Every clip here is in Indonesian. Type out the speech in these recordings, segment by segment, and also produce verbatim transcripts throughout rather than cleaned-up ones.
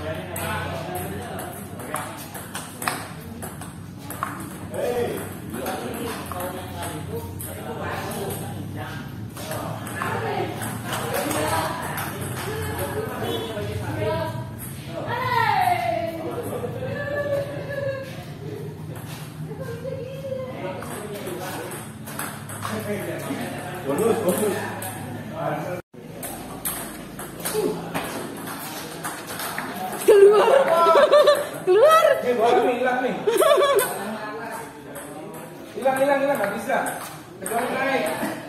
Bonus, bonus. Keluar. Keluar. Nih, bola nih hilang nih. Hilang, hilang, hilang, nggak bisa. Kecuali naik.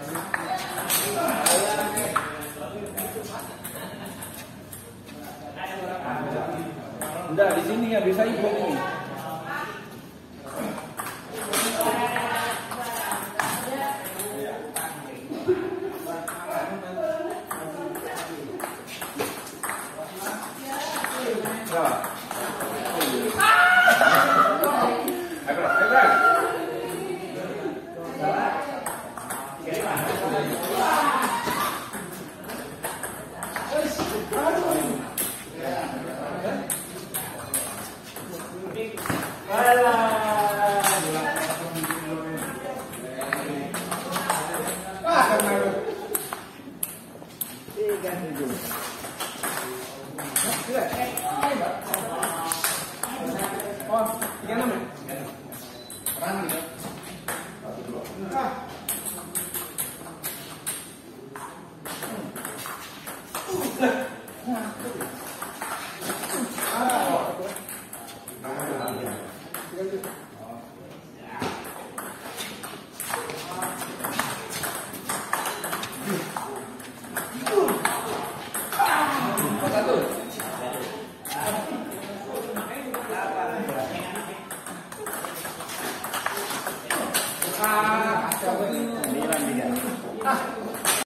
Udah di sini ya bisa ikut ini. Oh, tiga enam ya? Perang gitu. Ah. Ah, sembilan tiga. Ah.